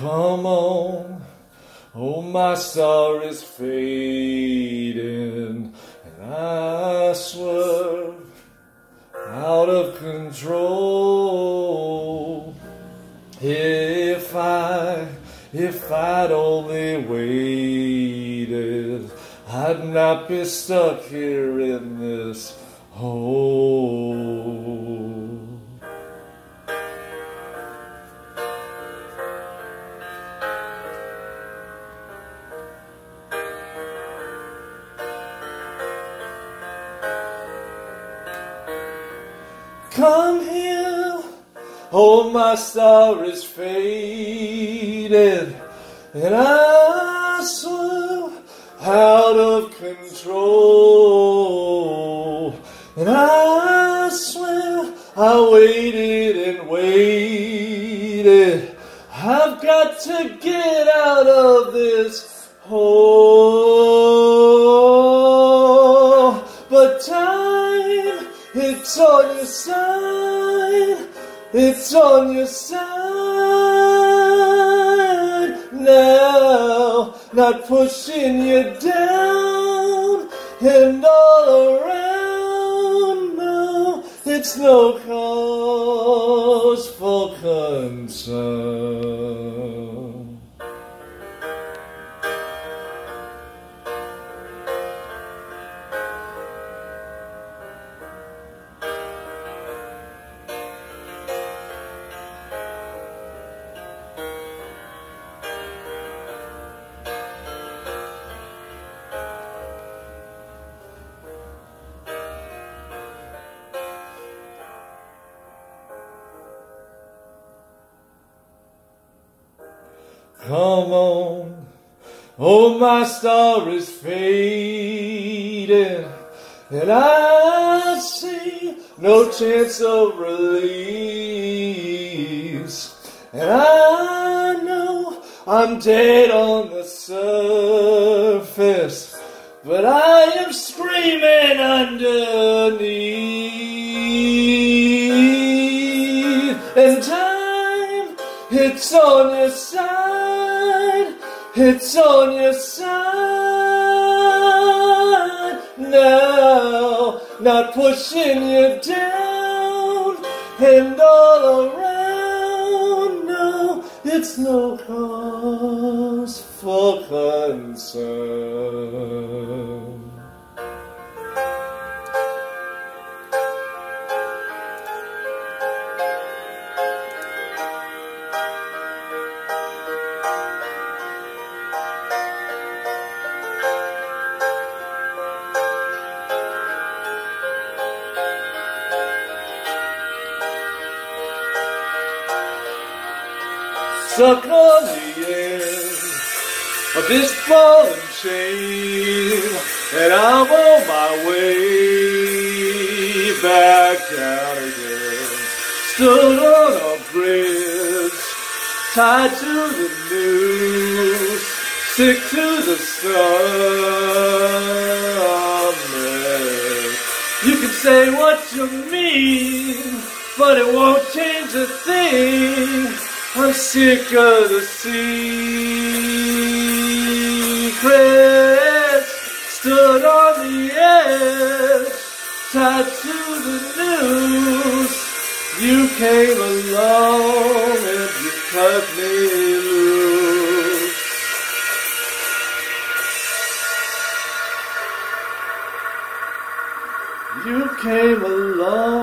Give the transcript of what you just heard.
Come on, oh my star is fading, and I swerve out of control. If I'd only waited, I'd not be stuck here in this hole. Come here, oh my star is faded, and I swerve out of control. And I swear I waited and waited. I've got to get out of this hole. But time, it's on your side. It's on your side now, not pushing you down and all around. No, it's no cause for concern. Come on, oh my star is fading, and I see no chance of release. And I know I'm dead on the surface, but I am screaming underneath. And time, it's on your side. It's on your side now, not pushing you down and all around. No, it's no cause for concern. Stuck on the end of this ball and chain, and I'm on my way back down again. Stood on a bridge, tied to the noose, stick to the stomach. You can say what you mean, but it won't change a thing. I'm sick of the secrets, stood on the edge, tied to the noose. You came along and you cut me loose. You came along